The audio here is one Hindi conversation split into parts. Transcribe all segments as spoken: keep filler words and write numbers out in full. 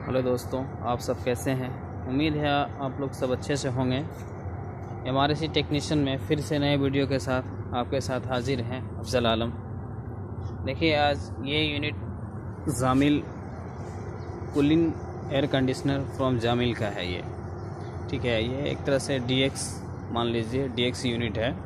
हेलो दोस्तों, आप सब कैसे हैं। उम्मीद है आप लोग सब अच्छे से होंगे। हमारे इसी टेक्नीशियन में फिर से नए वीडियो के साथ आपके साथ हाजिर हैं अफजल आलम। देखिए, आज ये यूनिट जामिल कूलिंग एयर कंडीशनर फ्रॉम जामिल का है। ये ठीक है, ये एक तरह से डीएक्स मान लीजिए, डीएक्स यूनिट है।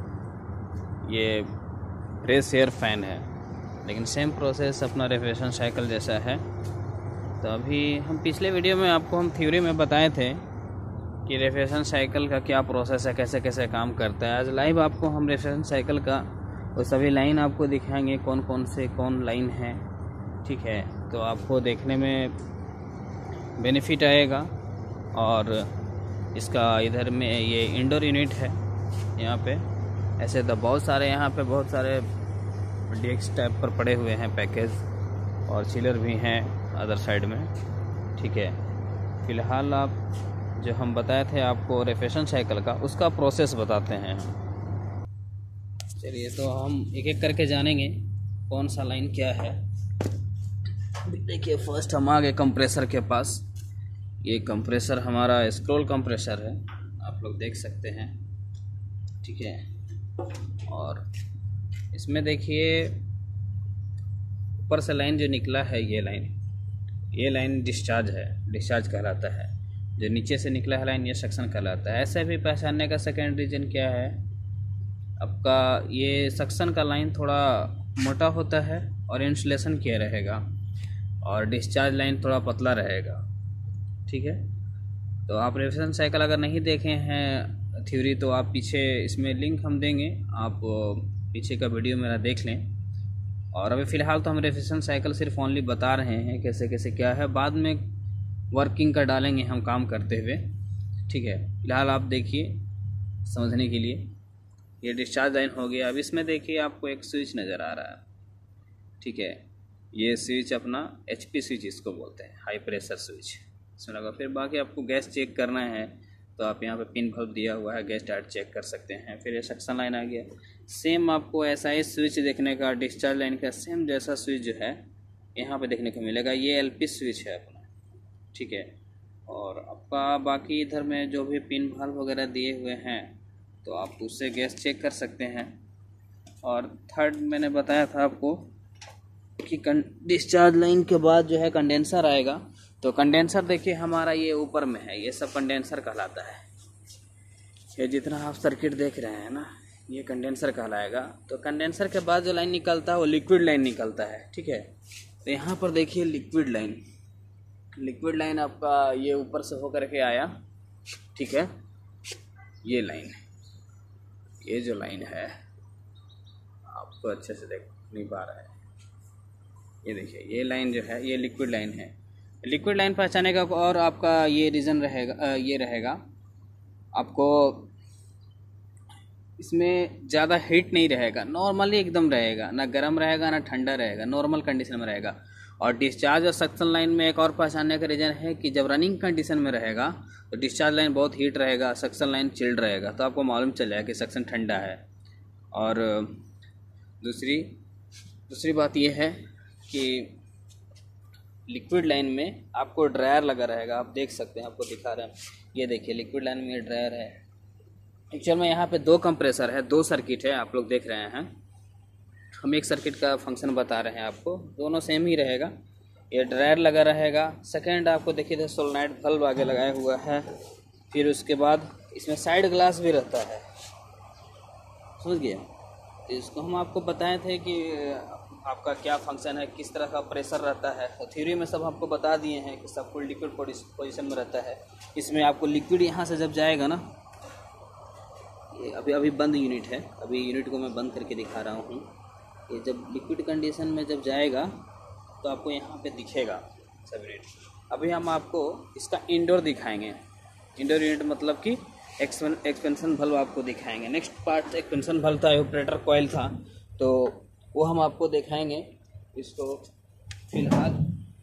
ये फ्रेश एयर फैन है, लेकिन सेम प्रोसेस अपना रेफ्रिजरेशन साइकिल जैसा है। तो अभी हम पिछले वीडियो में आपको हम थ्योरी में बताए थे कि रेफ्रिजरेशन साइकिल का क्या प्रोसेस है, कैसे कैसे काम करता है। आज लाइव आपको हम रेफ्रिजरेशन साइकिल का वो सभी लाइन आपको दिखाएंगे, कौन कौन से कौन लाइन है। ठीक है, तो आपको देखने में बेनिफिट आएगा। और इसका इधर में ये इंडोर यूनिट है। यहाँ पे ऐसे तो बहुत सारे यहाँ पे बहुत सारे डीएक्स टाइप पर पड़े हुए हैं पैकेज, और चिलर भी हैं अदर साइड में। ठीक है, फ़िलहाल आप जो हम बताए थे आपको रेफ्रिजरेशन साइकिल का, उसका प्रोसेस बताते हैं हम। चलिए, तो हम एक एक करके जानेंगे कौन सा लाइन क्या है। देखिए, फर्स्ट हम आ गए कंप्रेसर के पास। ये कंप्रेसर हमारा स्क्रॉल कंप्रेसर है, आप लोग देख सकते हैं। ठीक है, और इसमें देखिए ऊपर से लाइन जो निकला है, ये लाइन ये लाइन डिस्चार्ज है, डिस्चार्ज कहलाता है। जो नीचे से निकला है लाइन, ये सक्शन कहलाता है। ऐसे भी पहचानने का सेकेंड रीजन क्या है आपका, ये सक्शन का लाइन थोड़ा मोटा होता है और इंसुलेशन किया रहेगा, और डिस्चार्ज लाइन थोड़ा पतला रहेगा। ठीक है, तो आप रेफ्रिजरेशन साइकिल अगर नहीं देखे हैं थ्योरी, तो आप पीछे इसमें लिंक हम देंगे, आप पीछे का वीडियो मेरा देख लें। और अभी फ़िलहाल तो हम रेफ्रिजरेशन साइकिल सिर्फ ओनली बता रहे हैं कैसे कैसे क्या है, बाद में वर्किंग का डालेंगे हम काम करते हुए। ठीक है, फ़िलहाल आप देखिए समझने के लिए। ये डिस्चार्ज लाइन हो गया। अब इसमें देखिए आपको एक स्विच नज़र आ रहा है। ठीक है, ये स्विच अपना एचपी स्विच इसको बोलते हैं, हाई प्रेशर स्विच इसमें लगा। फिर बाकी आपको गैस चेक करना है तो आप यहाँ पे पिन बल्ब दिया हुआ है, गैस डायरेक्ट चेक कर सकते हैं। फिर ये सक्शन लाइन आ गया। सेम आपको ऐसा ही स्विच देखने का, डिस्चार्ज लाइन का सेम जैसा स्विच जो है यहाँ पे देखने को मिलेगा। ये एलपी स्विच है अपना। ठीक है, और आपका बाकी इधर में जो भी पिन बल्ब वगैरह दिए हुए हैं, तो आप उससे गैस चेक कर सकते हैं। और थर्ड मैंने बताया था आपको कि डिस्चार्ज लाइन के बाद जो है कंडेंसर आएगा। तो कंडेंसर देखिए हमारा ये ऊपर में है, ये सब कंडेंसर कहलाता है। ये जितना आप सर्किट देख रहे हैं ना, ये कंडेंसर कहलाएगा। तो कंडेंसर के बाद जो लाइन निकलता है वो लिक्विड लाइन निकलता है। ठीक है, तो यहाँ पर देखिए लिक्विड लाइन लिक्विड लाइन आपका ये ऊपर से होकर के आया। ठीक है, ये लाइन ये जो लाइन है आपको अच्छे से देख नहीं पा रहा है। ये देखिए, ये लाइन जो है ये लिक्विड लाइन है। लिक्विड लाइन पहचाने का और आपका ये रीज़न रहेगा, ये रहेगा आपको इसमें ज़्यादा हीट नहीं रहेगा, नॉर्मली एकदम रहेगा, ना गर्म रहेगा ना ठंडा रहेगा, नॉर्मल कंडीशन में रहेगा। और डिस्चार्ज और सक्शन लाइन में एक और पहचानने का रीज़न है कि जब रनिंग कंडीशन में रहेगा तो डिस्चार्ज लाइन बहुत हीट रहेगा, सक्शन लाइन चिल्ड रहेगा, तो आपको मालूम चल जाएगा कि सक्शन ठंडा है। और दूसरी दूसरी बात यह है कि लिक्विड लाइन में आपको ड्रायर लगा रहेगा। आप देख सकते हैं, आपको दिखा रहे हैं, ये देखिए लिक्विड लाइन में ये ड्रायर है। एक्चुअल में यहाँ पे दो कंप्रेसर है, दो सर्किट है, आप लोग देख रहे हैं। हम एक सर्किट का फंक्शन बता रहे हैं आपको, दोनों सेम ही रहेगा। ये ड्रायर लगा रहेगा। सेकेंड आपको देखिए थे सोलनॉइड बल्ब आगे लगाया हुआ है। फिर उसके बाद इसमें साइड ग्लास भी रहता है, समझ गए। तो इसको हम आपको बताए थे कि आपका क्या फंक्शन है, किस तरह का प्रेशर रहता है। तो थ्योरी में सब आपको बता दिए हैं कि सब कुछ लिक्विड पोजीशन में रहता है। इसमें आपको लिक्विड यहाँ से जब जाएगा ना, ये अभी अभी बंद यूनिट है, अभी यूनिट को मैं बंद करके दिखा रहा हूँ। ये जब लिक्विड कंडीशन में जब जाएगा तो आपको यहाँ पे दिखेगा सब यूनिट। अभी हम आपको इसका इंडोर दिखाएंगे। इंडोर यूनिट मतलब कि एक्सपें एक्सपेंशन बल्ब आपको दिखाएंगे। नेक्स्ट पार्ट एक्सपेंशन बल्ब था, ऑपरेटर कॉइल था, तो वो हम आपको दिखाएंगे। इसको फिलहाल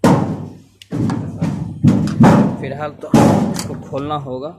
फिलहाल तो इसको खोलना होगा।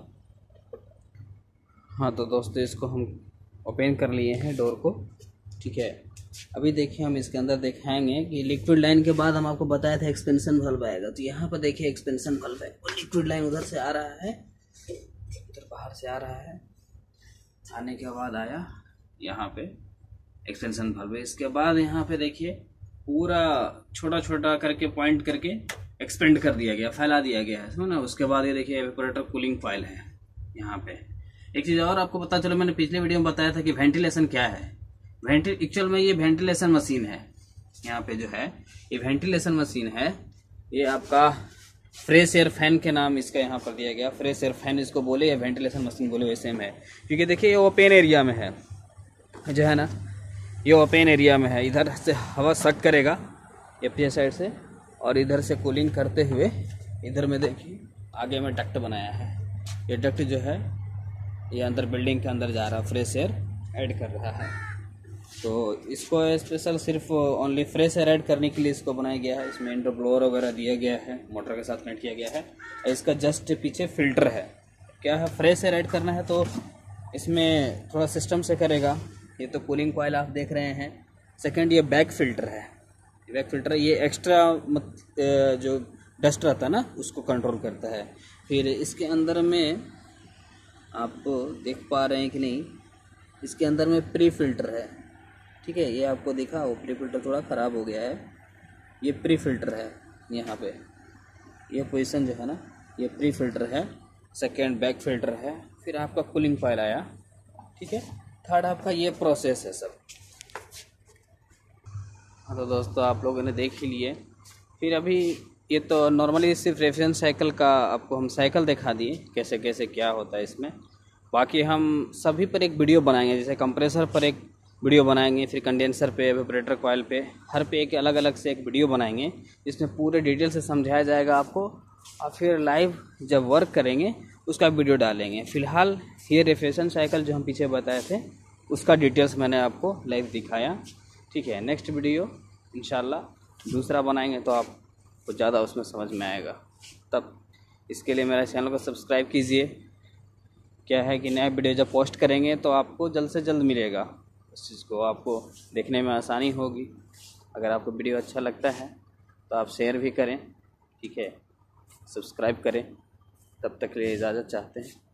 हाँ, तो दोस्तों इसको हम ओपन कर लिए हैं डोर को। ठीक है, अभी देखिए हम इसके अंदर दिखाएंगे कि लिक्विड लाइन के बाद हम आपको बताया था एक्सपेंशन वाल्व आएगा। तो यहाँ पर देखिए एक्सपेंशन वाल्व है और लिक्विड लाइन उधर से आ रहा है, उधर बाहर से आ रहा है, आने के बाद आया यहाँ पे एक्सपेंशन वाल्व। इसके बाद यहाँ पे देखिए पूरा छोटा छोटा करके पॉइंट करके एक्सपेंड कर दिया गया, फैला दिया गया है ना। उसके बाद ये देखिए एवेपोरेटर कूलिंग कॉइल है यहाँ पे। एक चीज़ और आपको पता चलो, मैंने पिछले वीडियो में बताया था कि वेंटिलेशन क्या है। वेंटिल एक्चुअल में ये वेंटिलेशन मशीन है। यहाँ पे जो है ये वेंटिलेशन मशीन है। ये आपका फ्रेश एयर फैन के नाम इसका यहाँ पर दिया गया। फ्रेश एयर फैन इसको बोले या वेंटिलेशन मशीन बोले वैसे में है, क्योंकि देखिए ये ओपन एरिया में है जो है ना, ये ओपन एरिया में है। इधर से हवा सक करेगा एपीए साइड से और इधर से कूलिंग करते हुए इधर में देखिए आगे में डक्ट बनाया है। ये डक्ट जो है ये अंदर बिल्डिंग के अंदर जा रहा, फ्रेश एयर ऐड कर रहा है। तो इसको स्पेशल सिर्फ ओनली फ्रेश एयर ऐड करने के लिए इसको बनाया गया है। इसमें इंडोर ब्लोअर वगैरह दिया गया है, मोटर के साथ कनेक्ट किया गया है। इसका जस्ट पीछे फिल्टर है। क्या है, फ्रेश एयर ऐड करना है तो इसमें थोड़ा सिस्टम से करेगा। ये तो कूलिंग कॉइल आप देख रहे हैं। सेकंड ये बैक फिल्टर है। बैक फिल्टर ये एक्स्ट्रा मत जो डस्ट रहता है ना उसको कंट्रोल करता है। फिर इसके अंदर में आप देख पा रहे हैं कि नहीं, इसके अंदर में प्री फिल्टर है। ठीक है, ये आपको दिखा, वो प्री फिल्टर थोड़ा ख़राब हो गया है। ये प्री फिल्टर है यहाँ पे, ये पोजीशन जो है ना ये प्री फिल्टर है। सेकंड बैक फिल्टर है। फिर आपका कूलिंग कॉइल आया। ठीक है, थर्ड आपका ये प्रोसेस है सब। हाँ तो दोस्तों आप लोगों ने देख ही लिए। फिर अभी ये तो नॉर्मली सिर्फ रेफरेंस साइकिल का आपको हम साइकिल दिखा दिए कैसे कैसे क्या होता है इसमें। बाकी हम सभी पर एक वीडियो बनाएंगे, जैसे कंप्रेसर पर एक वीडियो बनाएंगे, फिर कंडेंसर पे, एवेपोरेटर कॉइल पे, हर पे एक अलग अलग से एक वीडियो बनाएंगे जिसमें पूरे डिटेल से समझाया जाएगा आपको। और फिर लाइव जब वर्क करेंगे उसका वीडियो डालेंगे। फ़िलहाल ये रेफरेंस साइकिल जो हम पीछे बताए थे उसका डिटेल्स मैंने आपको लाइव दिखाया। ठीक है, नेक्स्ट वीडियो इंशाल्लाह दूसरा बनाएंगे तो आपको ज़्यादा उसमें समझ में आएगा। तब इसके लिए मेरा चैनल को सब्सक्राइब कीजिए। क्या है कि नया वीडियो जब पोस्ट करेंगे तो आपको जल्द से जल्द मिलेगा, उस चीज़ को आपको देखने में आसानी होगी। अगर आपको वीडियो अच्छा लगता है तो आप शेयर भी करें। ठीक है, सब्सक्राइब करें। तब तक के लिए इजाज़त चाहते हैं।